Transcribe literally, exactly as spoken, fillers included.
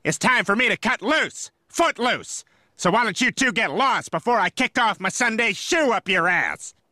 It's time for me to cut loose. Foot loose. So why don't you two get lost before I kick off my Sunday shoe up your ass?